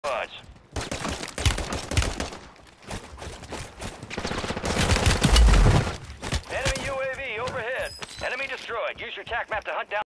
Squads. Enemy UAV overhead. Enemy destroyed. Use your TAC map to hunt down